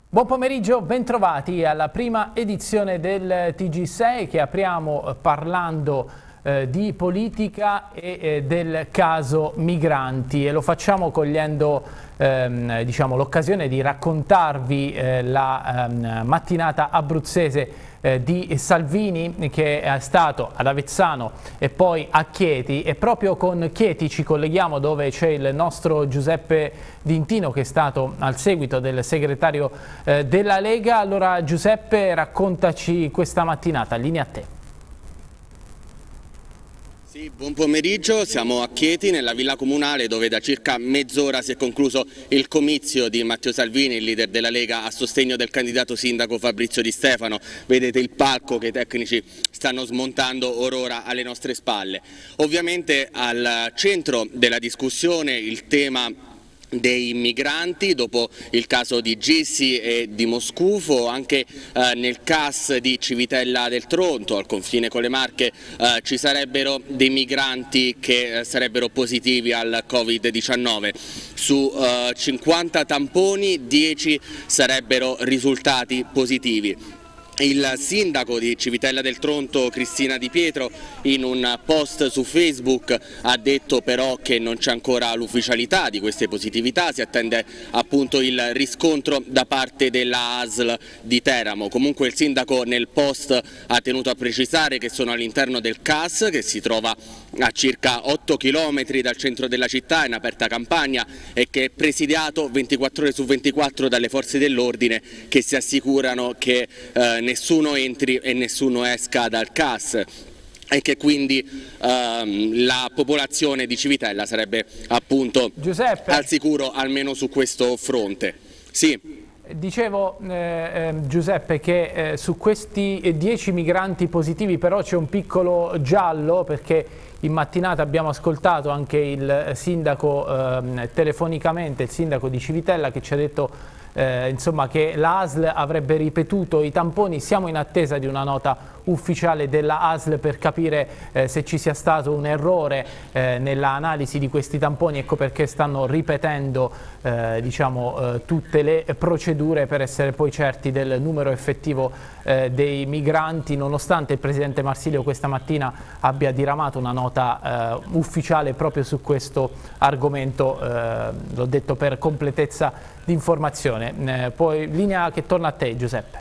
Buon pomeriggio, bentrovati alla prima edizione del TG6 che apriamo parlando di politica e del caso migranti, e lo facciamo cogliendo l'occasione di raccontarvi la mattinata abruzzese di Salvini, che è stato ad Avezzano e poi a Chieti, e proprio con Chieti ci colleghiamo, dove c'è il nostro Giuseppe D'Intino, che è stato al seguito del segretario della Lega. Allora Giuseppe, raccontaci questa mattinata, linea a te. Sì, buon pomeriggio, siamo a Chieti, nella villa comunale, dove da circa mezz'ora si è concluso il comizio di Matteo Salvini, il leader della Lega, a sostegno del candidato sindaco Fabrizio Di Stefano. Vedete il palco che i tecnici stanno smontando ora alle nostre spalle. Ovviamente al centro della discussione il tema dei migranti, dopo il caso di Gissi e di Moscufo. Anche nel CAS di Civitella del Tronto, al confine con le Marche, ci sarebbero dei migranti che sarebbero positivi al Covid-19. Su 50 tamponi, 10 sarebbero risultati positivi. Il sindaco di Civitella del Tronto, Cristina Di Pietro, in un post su Facebook ha detto però che non c'è ancora l'ufficialità di queste positività, si attende appunto il riscontro da parte della ASL di Teramo. Comunque il sindaco nel post ha tenuto a precisare che sono all'interno del CAS, che si trova a circa 8 km dal centro della città, in aperta campagna, e che è presidiato 24 ore su 24 dalle forze dell'ordine, che si assicurano che nessuno entri e nessuno esca dal CAS, e che quindi la popolazione di Civitella sarebbe appunto al sicuro almeno su questo fronte. Sì. Dicevo Giuseppe che su questi 10 migranti positivi però c'è un piccolo giallo, perché in mattinata abbiamo ascoltato anche il sindaco telefonicamente, il sindaco di Civitella, che ci ha detto insomma, che la ASL avrebbe ripetuto i tamponi. Siamo in attesa di una nota ufficiale della ASL per capire se ci sia stato un errore nell'analisi di questi tamponi. Ecco perché stanno ripetendo tutte le procedure per essere poi certi del numero effettivo dei migranti, nonostante il presidente Marsilio questa mattina abbia diramato una nota ufficiale proprio su questo argomento. L'ho detto per completezza di informazione. Poi linea che torna a te, Giuseppe.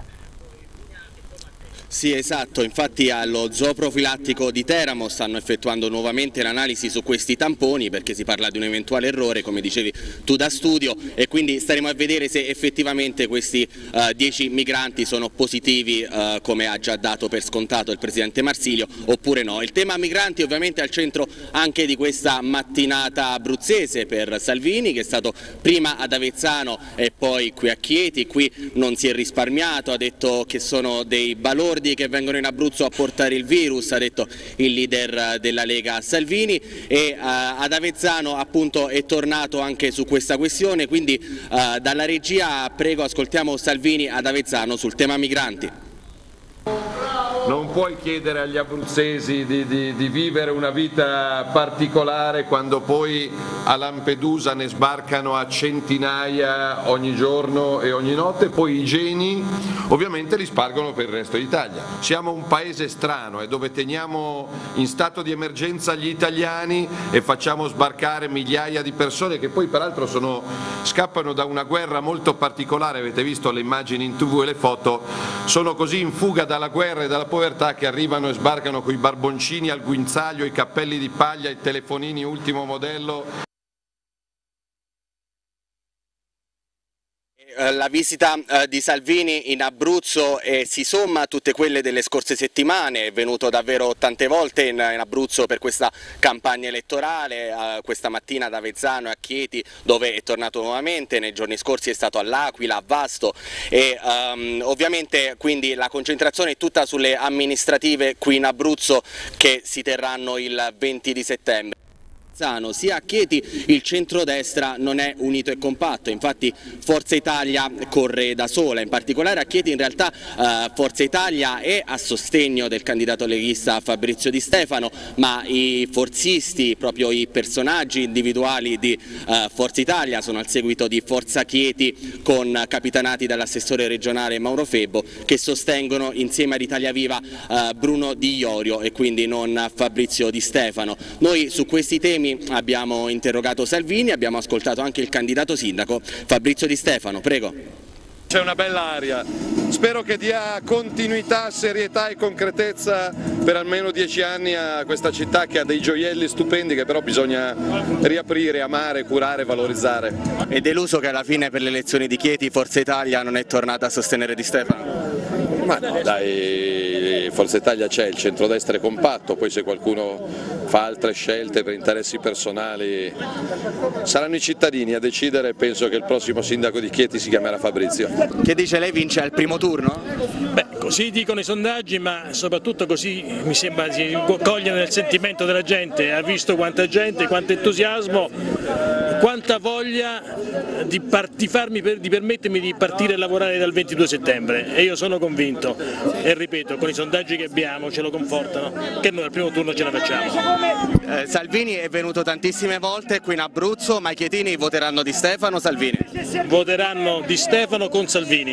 Sì, esatto, infatti allo zooprofilattico di Teramo stanno effettuando nuovamente l'analisi su questi tamponi, perché si parla di un eventuale errore, come dicevi tu da studio, e quindi staremo a vedere se effettivamente questi 10 migranti sono positivi, come ha già dato per scontato il presidente Marsilio, oppure no. Il tema migranti ovviamente è al centro anche di questa mattinata abruzzese per Salvini, che è stato prima ad Avezzano e poi qui a Chieti. Qui non si è risparmiato, ha detto che sono dei balordi che vengono in Abruzzo a portare il virus, ha detto il leader della Lega Salvini, e ad Avezzano appunto è tornato anche su questa questione. Quindi dalla regia prego, ascoltiamo Salvini ad Avezzano sul tema migranti. Non puoi chiedere agli abruzzesi di vivere una vita particolare quando poi a Lampedusa ne sbarcano a centinaia ogni giorno e ogni notte, poi i geni ovviamente li spargono per il resto d'Italia. Siamo un paese strano dove teniamo in stato di emergenza gli italiani e facciamo sbarcare migliaia di persone che poi peraltro scappano da una guerra molto particolare. Avete visto le immagini in TV e le foto, sono così in fuga dalla guerra e dalla povertà che arrivano e sbarcano con i barboncini al guinzaglio, i cappelli di paglia, i telefonini ultimo modello. La visita di Salvini in Abruzzo si somma a tutte quelle delle scorse settimane. È venuto davvero tante volte in Abruzzo per questa campagna elettorale, questa mattina ad Avezzano e a Chieti, dove è tornato nuovamente. Nei giorni scorsi è stato all'Aquila, a Vasto, e ovviamente quindi la concentrazione è tutta sulle amministrative qui in Abruzzo, che si terranno il 20 di settembre. sia a Chieti il centrodestra non è unito e compatto, infatti Forza Italia corre da sola, in particolare a Chieti in realtà Forza Italia è a sostegno del candidato leghista Fabrizio Di Stefano, ma i forzisti, proprio i personaggi individuali di Forza Italia sono al seguito di Forza Chieti con capitanati dall'assessore regionale Mauro Febbo, che sostengono insieme ad Italia Viva Bruno Di Iorio e quindi non Fabrizio Di Stefano. Noi su questi temi abbiamo interrogato Salvini, abbiamo ascoltato anche il candidato sindaco Fabrizio Di Stefano, prego. C'è una bella aria, spero che dia continuità, serietà e concretezza per almeno 10 anni a questa città che ha dei gioielli stupendi che però bisogna riaprire, amare, curare, valorizzare. È deluso che alla fine per le elezioni di Chieti Forza Italia non è tornata a sostenere Di Stefano? Ma no, dai, Forza Italia c'è, il centrodestra è compatto, poi se qualcuno fa altre scelte per interessi personali saranno i cittadini a decidere. Penso che il prossimo sindaco di Chieti si chiamerà Fabrizio. Che dice lei, vince al primo turno? Beh, così dicono i sondaggi, ma soprattutto così mi sembra si coglie nel sentimento della gente. Ha visto quanta gente, quanto entusiasmo, quanta voglia di permettermi di partire e lavorare dal 22 settembre e io sono convinto e ripeto, con i sondaggi che abbiamo ce lo confortano, che noi al primo turno ce la facciamo. Salvini è venuto tantissime volte qui in Abruzzo, ma i chietini voteranno Di Stefano o Salvini? Voteranno Di Stefano con Salvini.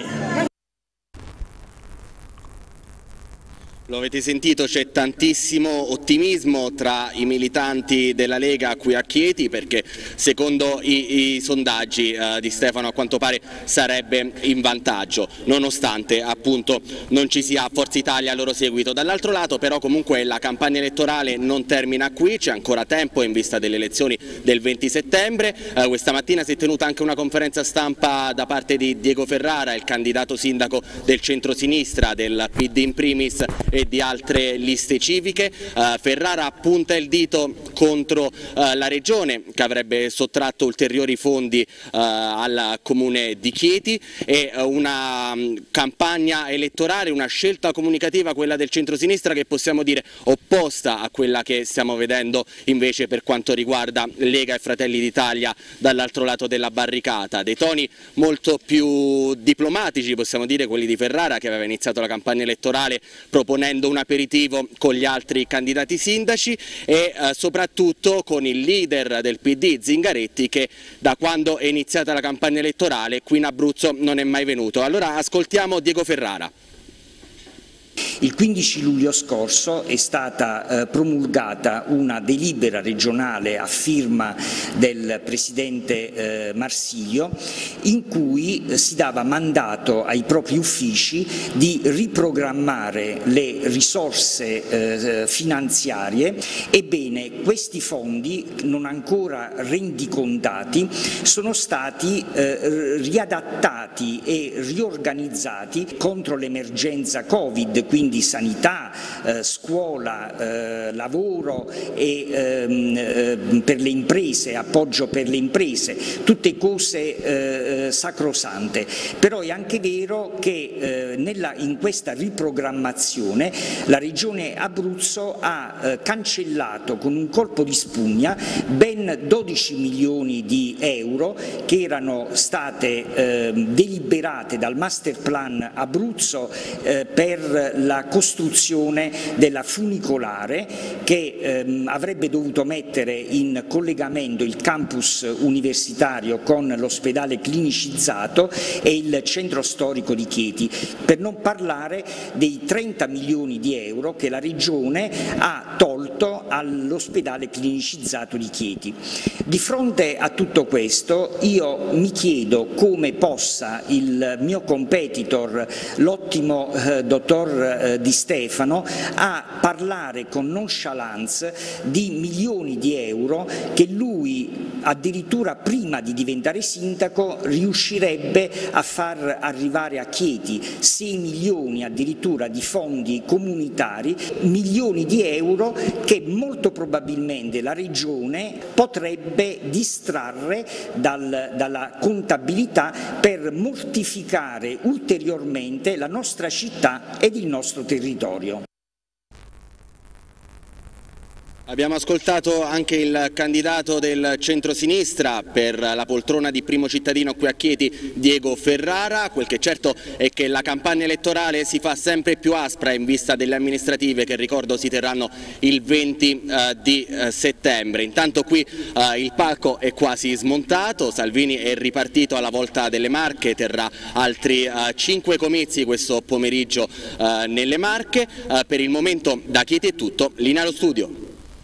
Lo avete sentito, c'è tantissimo ottimismo tra i militanti della Lega qui a Chieti, perché secondo i sondaggi Di Stefano a quanto pare sarebbe in vantaggio, nonostante appunto non ci sia Forza Italia a loro seguito. Dall'altro lato però comunque la campagna elettorale non termina qui, c'è ancora tempo in vista delle elezioni del 20 settembre. Questa mattina si è tenuta anche una conferenza stampa da parte di Diego Ferrara, il candidato sindaco del centro-sinistra, del PD in primis e di altre liste civiche. Ferrara punta il dito contro la regione che avrebbe sottratto ulteriori fondi al comune di Chieti, e una campagna elettorale, una scelta comunicativa, quella del centrosinistra, che possiamo dire opposta a quella che stiamo vedendo invece per quanto riguarda Lega e Fratelli d'Italia dall'altro lato della barricata. Dei toni molto più diplomatici, possiamo dire, quelli di Ferrara, che aveva iniziato la campagna elettorale proponendo un aperitivo con gli altri candidati sindaci e soprattutto con il leader del PD Zingaretti, che da quando è iniziata la campagna elettorale qui in Abruzzo non è mai venuto. Allora ascoltiamo Diego Ferrara. Il 15 luglio scorso è stata promulgata una delibera regionale a firma del Presidente Marsilio, in cui si dava mandato ai propri uffici di riprogrammare le risorse finanziarie. Ebbene, questi fondi, non ancora rendicontati, sono stati riadattati e riorganizzati contro l'emergenza Covid, quindi sanità, scuola, lavoro e per le imprese, appoggio per le imprese, tutte cose sacrosante. Però è anche vero che in questa riprogrammazione la Regione Abruzzo ha cancellato con un colpo di spugna ben 12 milioni di euro che erano state deliberate dal Master Plan Abruzzo per la costruzione della funicolare che avrebbe dovuto mettere in collegamento il campus universitario con l'ospedale clinicizzato e il centro storico di Chieti, per non parlare dei 30 milioni di euro che la Regione ha tolto all'ospedale clinicizzato di Chieti. Di fronte a tutto questo io mi chiedo come possa il mio competitor, l'ottimo dottor Di Stefano, a parlare con nonchalance di milioni di euro che lui addirittura prima di diventare sindaco riuscirebbe a far arrivare a Chieti, 6 milioni addirittura di fondi comunitari, milioni di euro che molto probabilmente la Regione potrebbe distrarre dalla contabilità per mortificare ulteriormente la nostra città ed il nostro territorio. Abbiamo ascoltato anche il candidato del centrosinistra per la poltrona di primo cittadino qui a Chieti, Diego Ferrara. Quel che è certo è che la campagna elettorale si fa sempre più aspra in vista delle amministrative che, ricordo, si terranno il 20 di settembre. Intanto qui il palco è quasi smontato, Salvini è ripartito alla volta delle Marche, terrà altri 5 comizi questo pomeriggio nelle Marche. Per il momento da Chieti è tutto, linea allo studio.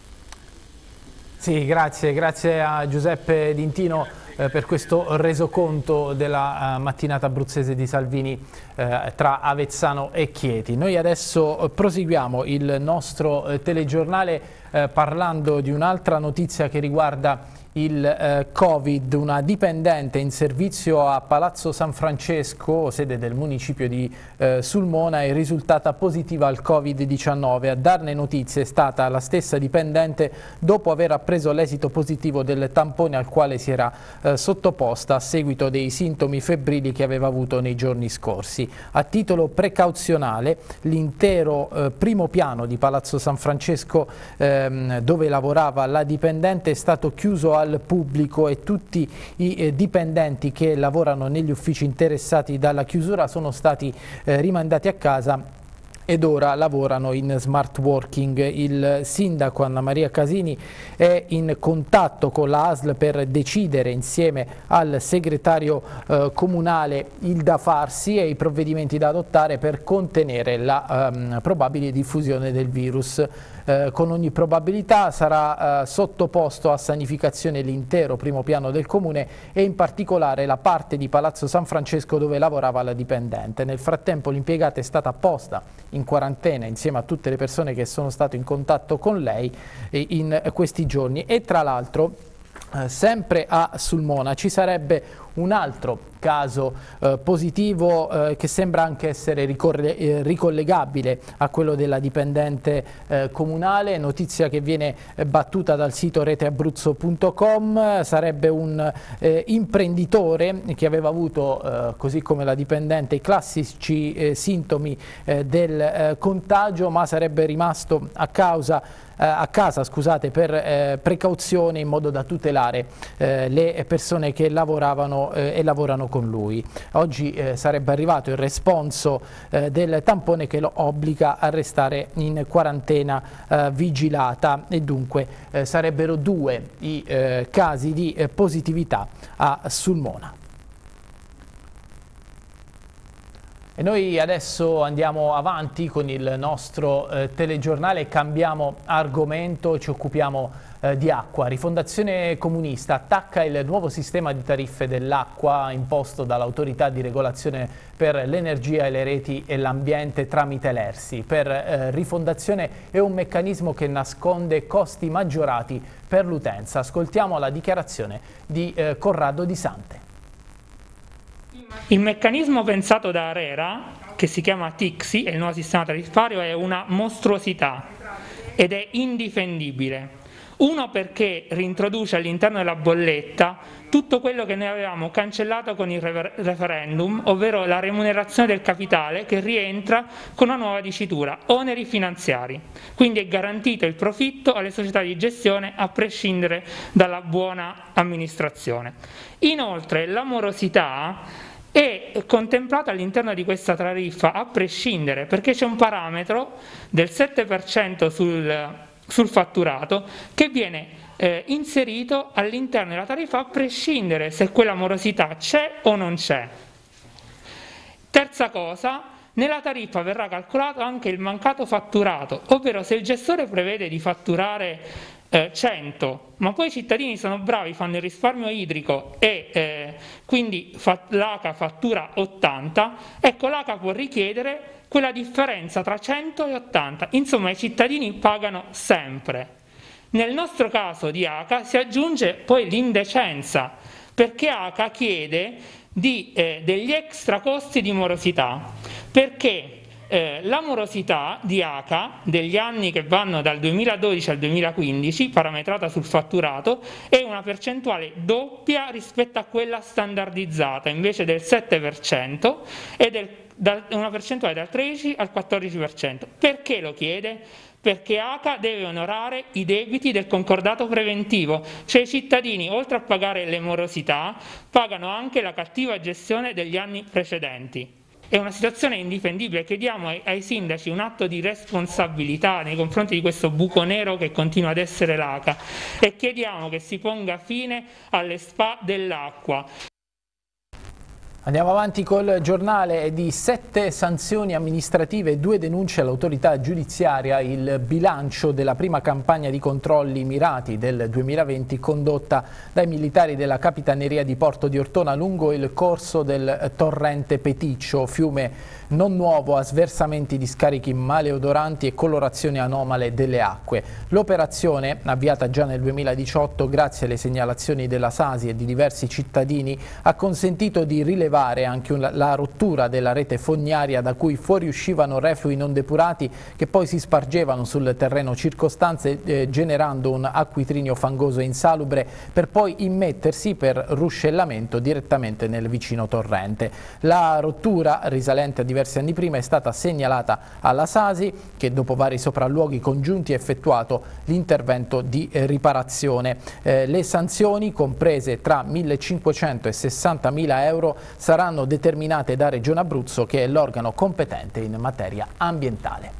Sì, grazie a Giuseppe D'Intino per questo resoconto della mattinata abruzzese di Salvini tra Avezzano e Chieti. Noi adesso proseguiamo il nostro telegiornale parlando di un'altra notizia che riguarda il Covid. Una dipendente in servizio a Palazzo San Francesco, sede del municipio di Sulmona, è risultata positiva al Covid-19. A darne notizie è stata la stessa dipendente dopo aver appreso l'esito positivo del tampone al quale si era sottoposta a seguito dei sintomi febbrili che aveva avuto nei giorni scorsi. A titolo precauzionale l'intero primo piano di Palazzo San Francesco dove lavorava la dipendente è stato chiuso al pubblico e tutti i dipendenti che lavorano negli uffici interessati dalla chiusura sono stati rimandati a casa ed ora lavorano in smart working. Il sindaco Anna Maria Casini è in contatto con la ASL per decidere insieme al segretario comunale il da farsi e i provvedimenti da adottare per contenere la probabile diffusione del virus. Con ogni probabilità sarà sottoposto a sanificazione l'intero primo piano del comune e in particolare la parte di Palazzo San Francesco dove lavorava la dipendente. Nel frattempo l'impiegata è stata posta in quarantena insieme a tutte le persone che sono state in contatto con lei in questi giorni e tra l'altro sempre a Sulmona ci sarebbe un altro caso positivo che sembra anche essere ricollegabile a quello della dipendente comunale, notizia che viene battuta dal sito reteabruzzo.com. Sarebbe un imprenditore che aveva avuto, così come la dipendente, i classici sintomi del contagio, ma sarebbe rimasto a casa per precauzione in modo da tutelare le persone che lavoravano e lavorano con lui. Oggi sarebbe arrivato il responso del tampone che lo obbliga a restare in quarantena vigilata e dunque sarebbero 2 i casi di positività a Sulmona. E noi adesso andiamo avanti con il nostro telegiornale, cambiamo argomento, ci occupiamo di acqua. Rifondazione Comunista attacca il nuovo sistema di tariffe dell'acqua imposto dall'autorità di regolazione per l'energia e le reti e l'ambiente tramite l'ERSI. Per Rifondazione è un meccanismo che nasconde costi maggiorati per l'utenza. Ascoltiamo la dichiarazione di Corrado Di Sante. Il meccanismo pensato da ARERA, che si chiama TICSI, il nuovo sistema tariffario, è una mostruosità ed è indifendibile. Uno, perché reintroduce all'interno della bolletta tutto quello che noi avevamo cancellato con il referendum, ovvero la remunerazione del capitale che rientra con una nuova dicitura, oneri finanziari. Quindi è garantito il profitto alle società di gestione a prescindere dalla buona amministrazione. Inoltre la morosità è contemplata all'interno di questa tariffa a prescindere, perché c'è un parametro del 7% sul fatturato che viene inserito all'interno della tariffa a prescindere se quella morosità c'è o non c'è. Terza cosa, nella tariffa verrà calcolato anche il mancato fatturato, ovvero se il gestore prevede di fatturare 100, ma poi i cittadini sono bravi, fanno il risparmio idrico e quindi l'ACA fattura 80, ecco l'ACA può richiedere quella differenza tra 100 e 80, insomma i cittadini pagano sempre. Nel nostro caso di ACA si aggiunge poi l'indecenza, perché ACA chiede degli extra costi di morosità, perché la morosità di ACA degli anni che vanno dal 2012 al 2015, parametrata sul fatturato, è una percentuale doppia rispetto a quella standardizzata, invece del 7% e una percentuale dal 13 al 14%. Perché lo chiede? perché ACA deve onorare i debiti del concordato preventivo, cioè i cittadini, oltre a pagare le morosità, pagano anche la cattiva gestione degli anni precedenti. È una situazione indifendibile, chiediamo ai sindaci un atto di responsabilità nei confronti di questo buco nero che continua ad essere l'ACA e chiediamo che si ponga fine alle SPA dell'acqua. Andiamo avanti col giornale. Di 7 sanzioni amministrative e 2 denunce all'autorità giudiziaria il bilancio della prima campagna di controlli mirati del 2020 condotta dai militari della Capitaneria di Porto di Ortona lungo il corso del torrente Peticcio, fiume non nuovo a sversamenti di scarichi maleodoranti e colorazioni anomale delle acque. L'operazione, avviata già nel 2018 grazie alle segnalazioni della Sasi e di diversi cittadini, ha consentito di rilevare anche la rottura della rete fognaria da cui fuoriuscivano reflui non depurati che poi si spargevano sul terreno circostante generando un acquitrinio fangoso e insalubre per poi immettersi per ruscellamento direttamente nel vicino torrente. La rottura, risalente a diversi anni prima, è stata segnalata alla Sasi che dopo vari sopralluoghi congiunti ha effettuato l'intervento di riparazione. Le sanzioni, comprese tra 1.500 e 60.000 euro, saranno determinate da Regione Abruzzo, che è l'organo competente in materia ambientale.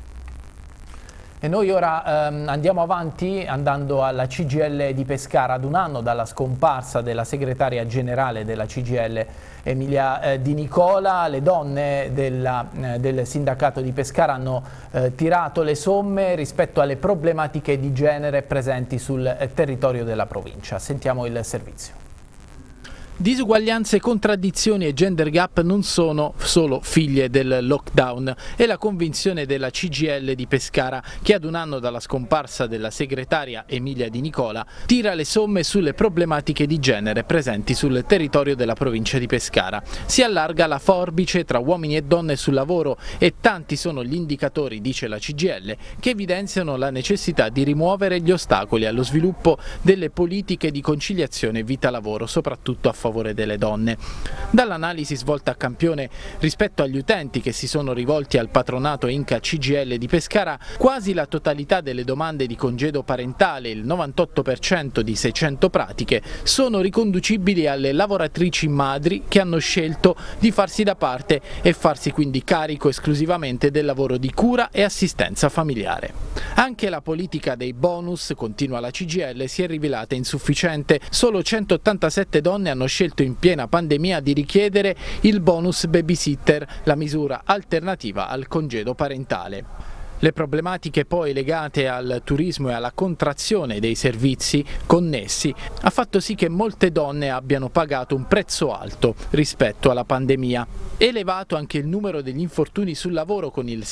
E noi ora andiamo avanti andando alla CGIL di Pescara. Ad un anno dalla scomparsa della segretaria generale della CGIL Emilia Di Nicola, le donne del sindacato di Pescara hanno tirato le somme rispetto alle problematiche di genere presenti sul territorio della provincia. Sentiamo il servizio. Disuguaglianze, contraddizioni e gender gap non sono solo figlie del lockdown. È la convinzione della CGIL di Pescara, che ad un anno dalla scomparsa della segretaria Emilia Di Nicola tira le somme sulle problematiche di genere presenti sul territorio della provincia di Pescara. Si allarga la forbice tra uomini e donne sul lavoro e tanti sono gli indicatori, dice la CGIL, che evidenziano la necessità di rimuovere gli ostacoli allo sviluppo delle politiche di conciliazione vita-lavoro, soprattutto a favore delle donne. Dall'analisi svolta a campione rispetto agli utenti che si sono rivolti al patronato Inca CGIL di Pescara, quasi la totalità delle domande di congedo parentale, il 98% di 600 pratiche, sono riconducibili alle lavoratrici madri che hanno scelto di farsi da parte e farsi quindi carico esclusivamente del lavoro di cura e assistenza familiare. Anche la politica dei bonus, continua la CGIL, si è rivelata insufficiente. Solo 187 donne hanno scelto in piena pandemia di richiedere il bonus babysitter, la misura alternativa al congedo parentale. Le problematiche poi legate al turismo e alla contrazione dei servizi connessi ha fatto sì che molte donne abbiano pagato un prezzo alto rispetto alla pandemia. Elevato anche il numero degli infortuni sul lavoro, con il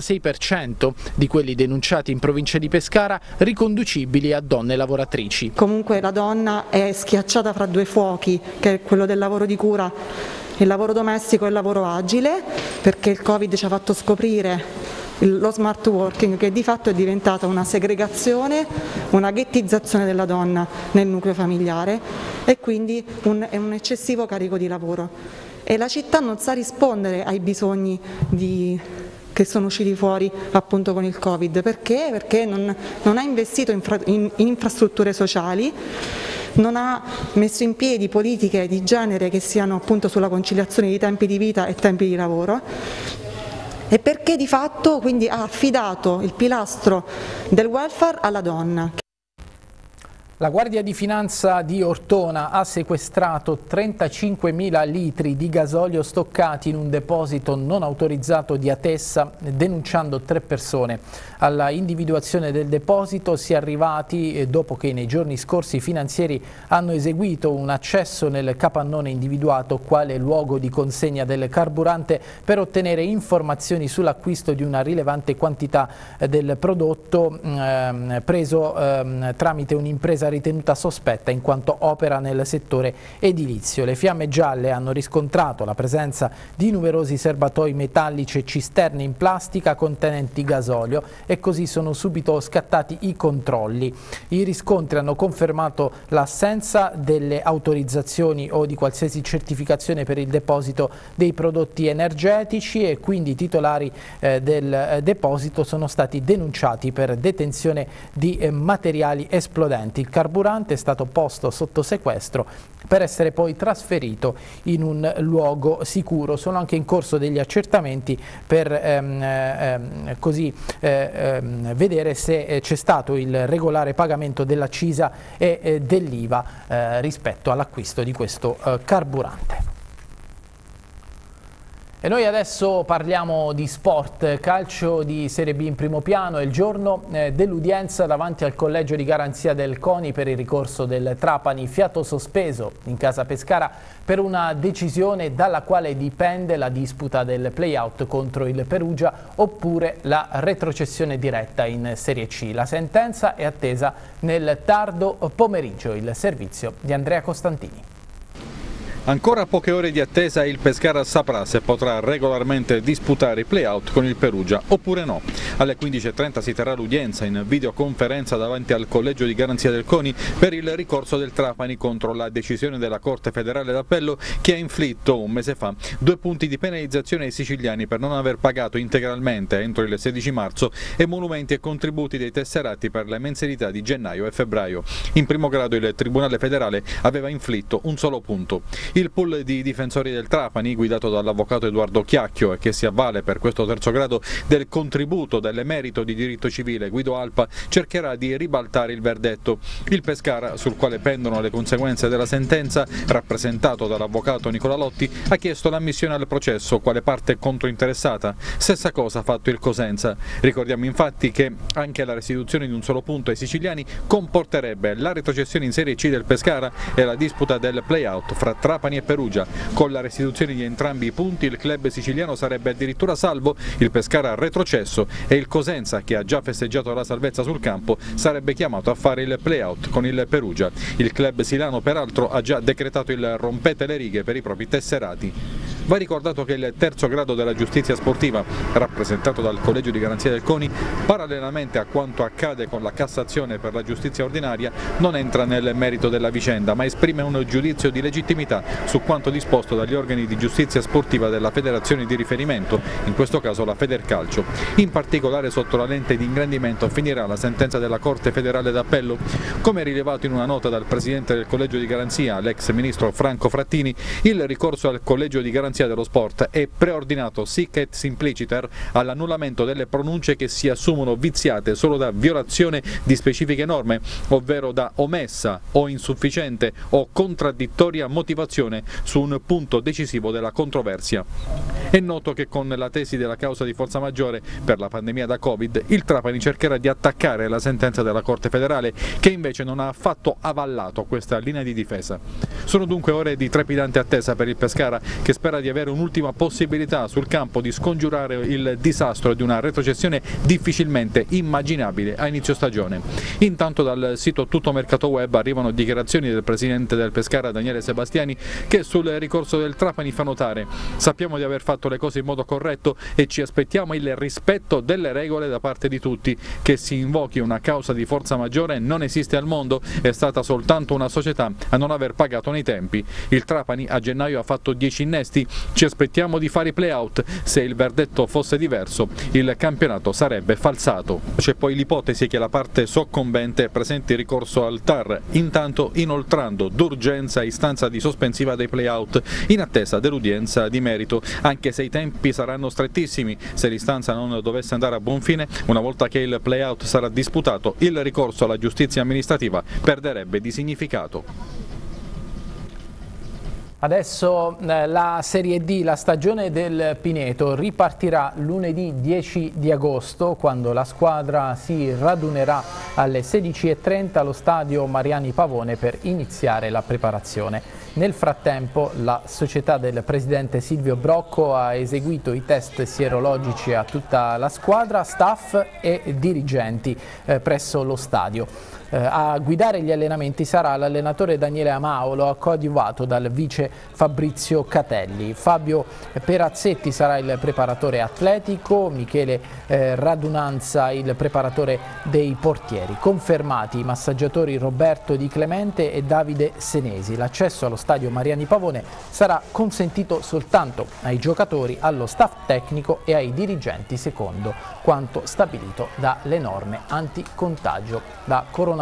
66% di quelli denunciati in provincia di Pescara riconducibili a donne lavoratrici. Comunque la donna è schiacciata fra due fuochi, che è quello del lavoro di cura, il lavoro domestico e il lavoro agile, perché il Covid ci ha fatto scoprire lo smart working, che di fatto è diventata una segregazione, una ghettizzazione della donna nel nucleo familiare e quindi è un eccessivo carico di lavoro. E la città non sa rispondere ai bisogni che sono usciti fuori appunto con il Covid. Perché? Perché non ha investito in infrastrutture sociali, non ha messo in piedi politiche di genere che siano appunto sulla conciliazione di tempi di vita e tempi di lavoro, e perché di fatto quindi ha affidato il pilastro del welfare alla donna. La Guardia di Finanza di Ortona ha sequestrato 35.000 litri di gasolio stoccati in un deposito non autorizzato di Atessa, denunciando 3 persone. Alla individuazione del deposito si è arrivati dopo che nei giorni scorsi i finanzieri hanno eseguito un accesso nel capannone individuato quale luogo di consegna del carburante per ottenere informazioni sull'acquisto di una rilevante quantità del prodotto preso tramite un'impresa ritenuta sospetta in quanto opera nel settore edilizio. Le fiamme gialle hanno riscontrato la presenza di numerosi serbatoi metallici e cisterne in plastica contenenti gasolio e così sono subito scattati i controlli. I riscontri hanno confermato l'assenza delle autorizzazioni o di qualsiasi certificazione per il deposito dei prodotti energetici e quindi i titolari del deposito sono stati denunciati per detenzione di materiali esplodenti. Il carburante è stato posto sotto sequestro per essere poi trasferito in un luogo sicuro. Sono anche in corso degli accertamenti per vedere se c'è stato il regolare pagamento dell'accisa e dell'IVA rispetto all'acquisto di questo carburante. E noi adesso parliamo di sport, calcio di Serie B in primo piano. È il giorno dell'udienza davanti al collegio di garanzia del CONI per il ricorso del Trapani, fiato sospeso in casa Pescara per una decisione dalla quale dipende la disputa del play-out contro il Perugia oppure la retrocessione diretta in Serie C. La sentenza è attesa nel tardo pomeriggio. Il servizio di Andrea Costantini. Ancora poche ore di attesa e il Pescara saprà se potrà regolarmente disputare i play-out con il Perugia oppure no. Alle 15:30 si terrà l'udienza in videoconferenza davanti al collegio di garanzia del CONI per il ricorso del Trapani contro la decisione della Corte Federale d'Appello che ha inflitto un mese fa 2 punti di penalizzazione ai siciliani per non aver pagato integralmente entro il 16 marzo emolumenti e contributi dei tesserati per le mensilità di gennaio e febbraio. In primo grado il Tribunale Federale aveva inflitto un solo punto. Il pool di difensori del Trapani, guidato dall'avvocato Edoardo Chiacchio e che si avvale per questo terzo grado del contributo dell'emerito di diritto civile Guido Alpa, cercherà di ribaltare il verdetto. Il Pescara, sul quale pendono le conseguenze della sentenza, rappresentato dall'avvocato Nicola Lotti, ha chiesto l'ammissione al processo quale parte controinteressata. Stessa cosa ha fatto il Cosenza. Ricordiamo infatti che anche la restituzione di un solo punto ai siciliani comporterebbe la retrocessione in Serie C del Pescara e la disputa del play-out fra Trapani e Perugia. Con la restituzione di entrambi i punti il club siciliano sarebbe addirittura salvo, il Pescara retrocesso e il Cosenza, che ha già festeggiato la salvezza sul campo, sarebbe chiamato a fare il play-out con il Perugia. Il club silano peraltro ha già decretato il rompete le righe per i propri tesserati. Va ricordato che il terzo grado della giustizia sportiva, rappresentato dal collegio di garanzia del CONI, parallelamente a quanto accade con la Cassazione per la giustizia ordinaria, non entra nel merito della vicenda, ma esprime un giudizio di legittimità su quanto disposto dagli organi di giustizia sportiva della federazione di riferimento, in questo caso la Federcalcio. In particolare sotto la lente di ingrandimento finirà la sentenza della Corte Federale d'Appello. Come rilevato in una nota dal presidente del collegio di garanzia, l'ex ministro Franco Frattini, il ricorso al collegio di garanzia dello sport è preordinato sic et simpliciter all'annullamento delle pronunce che si assumono viziate solo da violazione di specifiche norme, ovvero da omessa o insufficiente o contraddittoria motivazione su un punto decisivo della controversia. È noto che con la tesi della causa di forza maggiore per la pandemia da Covid, il Trapani cercherà di attaccare la sentenza della Corte Federale, che invece non ha affatto avallato questa linea di difesa. Sono dunque ore di trepidante attesa per il Pescara, che spera di avere un'ultima possibilità sul campo di scongiurare il disastro di una retrocessione difficilmente immaginabile a inizio stagione. Intanto dal sito Tutto Mercato Web arrivano dichiarazioni del presidente del Pescara Daniele Sebastiani, che sul ricorso del Trapani fa notare: sappiamo di aver fatto le cose in modo corretto e ci aspettiamo il rispetto delle regole da parte di tutti. Che si invochi una causa di forza maggiore non esiste al mondo, è stata soltanto una società a non aver pagato nei tempi. Il Trapani a gennaio ha fatto 10 innesti, ci aspettiamo di fare i play-out. Se il verdetto fosse diverso, il campionato sarebbe falsato. C'è poi l'ipotesi che la parte soccombente presenti ricorso al TAR, intanto inoltrando d'urgenza istanza di sospensiva dei play-out in attesa dell'udienza di merito, anche se i tempi saranno strettissimi. Se l'istanza non dovesse andare a buon fine, una volta che il play-out sarà disputato, il ricorso alla giustizia amministrativa perderebbe di significato. Adesso la Serie D, la stagione del Pineto, ripartirà lunedì 10 di agosto quando la squadra si radunerà alle 16:30 allo stadio Mariani Pavone per iniziare la preparazione. Nel frattempo la società del presidente Silvio Brocco ha eseguito i test sierologici a tutta la squadra, staff e dirigenti presso lo stadio. A guidare gli allenamenti sarà l'allenatore Daniele Amaolo, coadiuvato dal vice Fabrizio Catelli. Fabio Perazzetti sarà il preparatore atletico, Michele Radunanza il preparatore dei portieri. Confermati i massaggiatori Roberto Di Clemente e Davide Senesi. L'accesso allo stadio Mariani Pavone sarà consentito soltanto ai giocatori, allo staff tecnico e ai dirigenti, secondo quanto stabilito dalle norme anticontagio da coronavirus.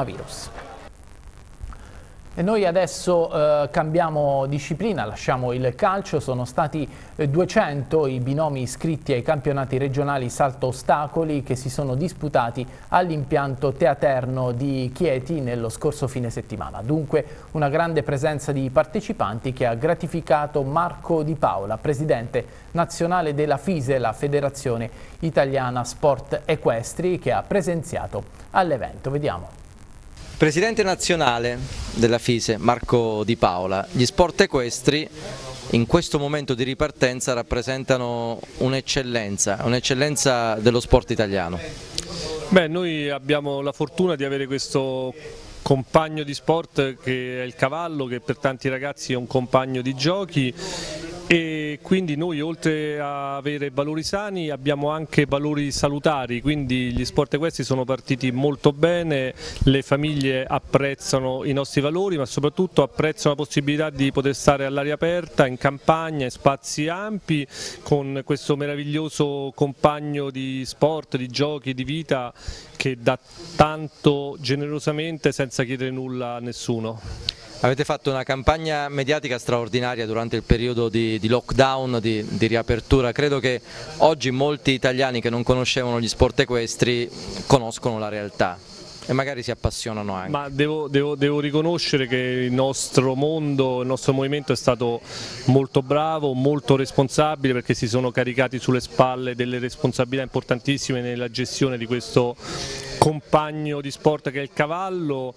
E noi adesso cambiamo disciplina, lasciamo il calcio. Sono stati 200 i binomi iscritti ai campionati regionali salto ostacoli che si sono disputati all'impianto Teaterno di Chieti nello scorso fine settimana. Dunque una grande presenza di partecipanti che ha gratificato Marco Di Paola, presidente nazionale della FISE, la Federazione Italiana Sport Equestri, che ha presenziato all'evento. Vediamo. Presidente nazionale della FISE, Marco Di Paola, gli sport equestri in questo momento di ripartenza rappresentano un'eccellenza dello sport italiano. Beh, noi abbiamo la fortuna di avere questo compagno di sport che è il cavallo, che per tanti ragazzi è un compagno di giochi, e quindi noi oltre a avere valori sani abbiamo anche valori salutari, quindi gli sport equestri sono partiti molto bene, le famiglie apprezzano i nostri valori, ma soprattutto apprezzano la possibilità di poter stare all'aria aperta, in campagna, in spazi ampi, con questo meraviglioso compagno di sport, di giochi, di vita che dà tanto generosamente senza chiedere nulla a nessuno. Avete fatto una campagna mediatica straordinaria durante il periodo di lockdown, di riapertura. Credo che oggi molti italiani che non conoscevano gli sport equestri conoscono la realtà e magari si appassionano anche. Ma devo riconoscere che il nostro mondo, il nostro movimento è stato molto bravo, molto responsabile, perché si sono caricati sulle spalle delle responsabilità importantissime nella gestione di questo compagno di sport che è il cavallo.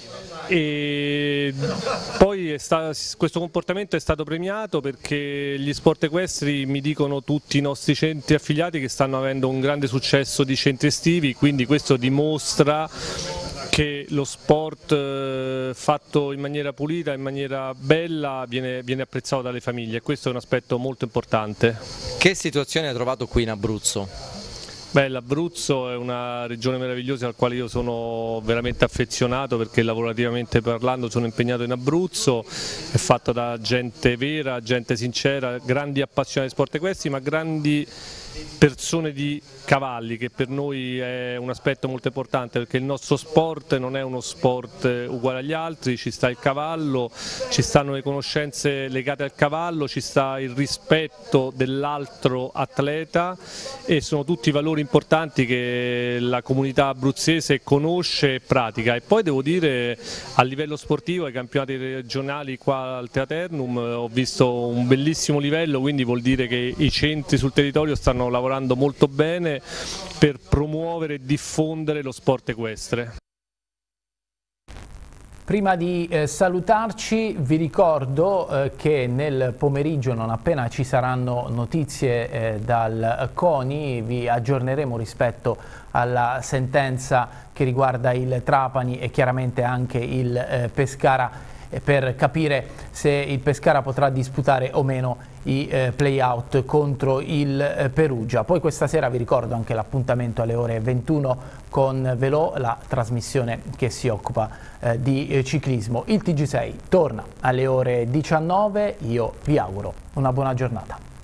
E poi questo comportamento è stato premiato perché gli sport equestri, mi dicono tutti i nostri centri affiliati, che stanno avendo un grande successo di centri estivi, quindi questo dimostra che lo sport fatto in maniera pulita, in maniera bella, viene apprezzato dalle famiglie, e questo è un aspetto molto importante. Che situazione hai trovato qui in Abruzzo? Beh, l'Abruzzo è una regione meravigliosa al quale io sono veramente affezionato, perché lavorativamente parlando sono impegnato in Abruzzo, è fatto da gente vera, gente sincera, grandi appassionati di sport equestri, ma grandi persone di cavalli, che per noi è un aspetto molto importante, perché il nostro sport non è uno sport uguale agli altri, ci sta il cavallo, ci stanno le conoscenze legate al cavallo, ci sta il rispetto dell'altro atleta, e sono tutti valori importanti che la comunità abruzzese conosce e pratica. E poi devo dire, a livello sportivo, ai campionati regionali qua al Teaternum ho visto un bellissimo livello, quindi vuol dire che i centri sul territorio stanno lavorando molto bene per promuovere e diffondere lo sport equestre. Prima di salutarci vi ricordo che nel pomeriggio, non appena ci saranno notizie dal CONI, vi aggiorneremo rispetto alla sentenza che riguarda il Trapani e chiaramente anche il Pescara, per capire se il Pescara potrà disputare o meno i play-out contro il Perugia. Poi questa sera vi ricordo anche l'appuntamento alle ore 21 con Velò, la trasmissione che si occupa di ciclismo. Il TG6 torna alle ore 19, io vi auguro una buona giornata.